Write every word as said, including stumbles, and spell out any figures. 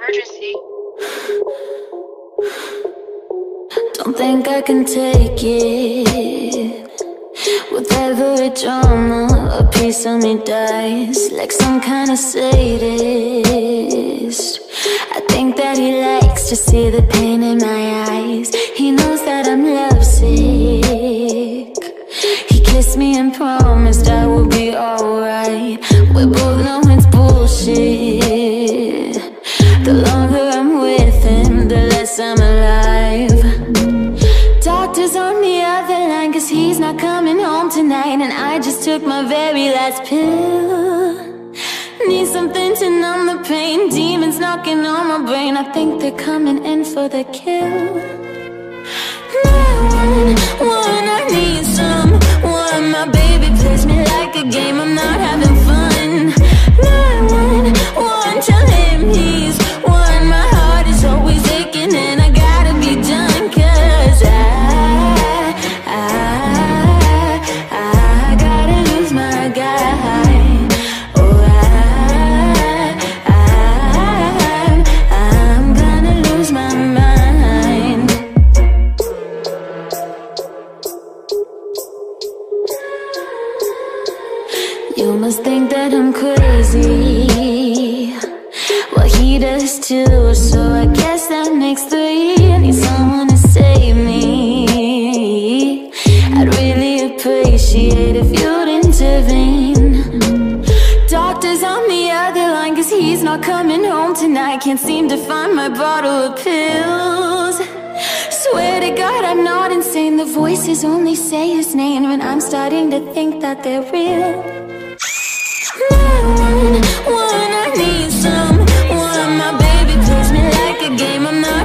emergency. Don't think I can take it. With every drama, a piece of me dies, like some kind of sadist. I think that he likes to see the pain in my eyes. He knows that I'm lovesick. He kissed me and promised I will be alright. We both know it's bullshit. The longer I'm with him, the less I'm alive. Doctor's on the other line, cause he's not coming home tonight. And I just took my very last pill. Need something to numb the pain. Demons knocking on my brain. I think they're coming in for the kill. nine one one, I need someone. My baby plays me like a game, I'm not having fun. nine one one, tell him he's won. My heart is always aching and I gotta be done. Cause I, I, I gotta lose my guy. Oh, I, I, I'm gonna lose my mind. You must think that I'm crazy. Well, he does too, so I guess that makes three. I need someone to save me. I'd really appreciate if you'd intervene. Doctor's on the other line, cause he's not coming home tonight. Can't seem to find my bottle of pills. Swear to God I'm not insane. The voices only say his name, and I'm starting to think that they're real. nine one one, I need someone. My baby plays me like a game, I'm not